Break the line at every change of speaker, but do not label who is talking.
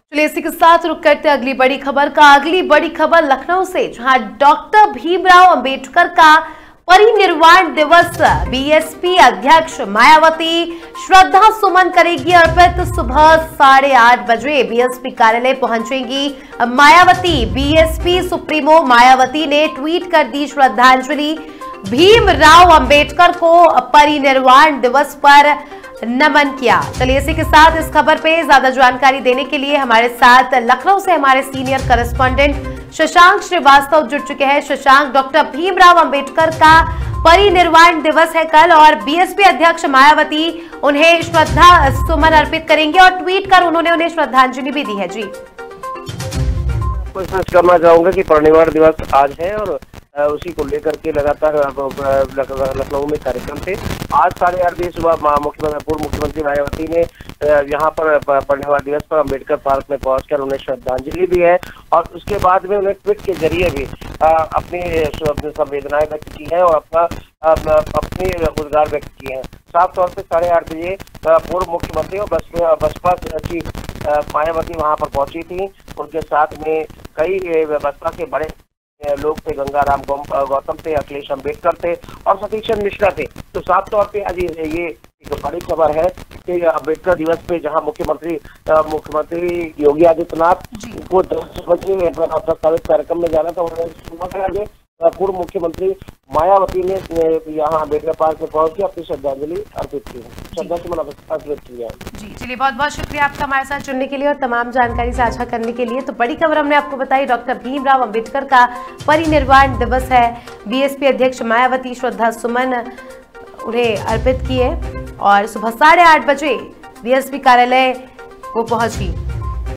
चलिए इसी के साथ रुक करते अगली बड़ी खबर का। अगली बड़ी खबर लखनऊ से, जहां डॉक्टर भीमराव अंबेडकर का परिनिर्वाण दिवस बीएसपी अध्यक्ष मायावती श्रद्धा सुमन करेगी अर्पित। सुबह 8:30 बजे बीएसपी कार्यालय पहुंचेंगी मायावती। बीएसपी सुप्रीमो मायावती ने ट्वीट कर दी श्रद्धांजलि। भीमराव अंबेडकर को परिनिर्वाण दिवस पर नमन किया। चलिए इसी के साथ इस खबर पे ज्यादा जानकारी देने के लिए हमारे साथ लखनऊ से हमारे सीनियर करस्पॉन्डेंट शशांक श्रीवास्तव जुड़ चुके हैं। शशांक, डॉक्टर भीमराव अंबेडकर का परिनिर्वाण दिवस है कल और बीएसपी अध्यक्ष मायावती उन्हें श्रद्धा सुमन अर्पित करेंगे और ट्वीट कर उन्हें श्रद्धांजलि भी दी है। जी,
कोशिश करना चाहूंगा कि परिनिर्वाण दिवस आज है और उसी को लेकर के लगातार लखनऊ में कार्यक्रम थे। आज 8:30 बजे सुबह पूर्व मुख्यमंत्री मायावती ने यहाँ पर परिनिर्वाण दिवस पर अम्बेडकर पार्क में पहुंचकर उन्हें श्रद्धांजलि दी है और उसके बाद में उन्हें ट्वीट के जरिए भी अपनी संवेदनाएं व्यक्त की है और अपनी रोजगार व्यक्त किए हैं। साफ तौर पे 8:30 बजे पूर्व मुख्यमंत्री और बसपा चीफ मायावती वहां पर पहुंची थी। उनके साथ में कई बसपा के बड़े लोग थे, गंगाराम गौतम थे, अखिलेश अम्बेडकर थे और सतीश चंद्र मिश्रा थे। तो साफ तौर पे आज ये एक बड़ी खबर है कि अम्बेडकर दिवस पे जहां मुख्यमंत्री योगी आदित्यनाथ को 10 बजे प्रस्तावित कार्यक्रम में जाना था, उन्होंने पूर्व मुख्यमंत्री मायावती ने यहाँ अम्बेडकर पार्क में पहुंच के अपनी श्रद्धांजलि अर्पित की है, श्रद्धासुमन अर्पित किया है।
जी चलिए, बहुत बहुत शुक्रिया आपका हमारे साथ जुड़ने के लिए और तमाम जानकारी साझा करने के लिए। तो बड़ी खबर हमने आपको बताई, डॉक्टर भीमराव अंबेडकर का परिनिर्वाण दिवस है। बीएसपी अध्यक्ष मायावती श्रद्धा सुमन उन्हें अर्पित किए और सुबह 8:30 बजे बीएसपी कार्यालय वो पहुंची।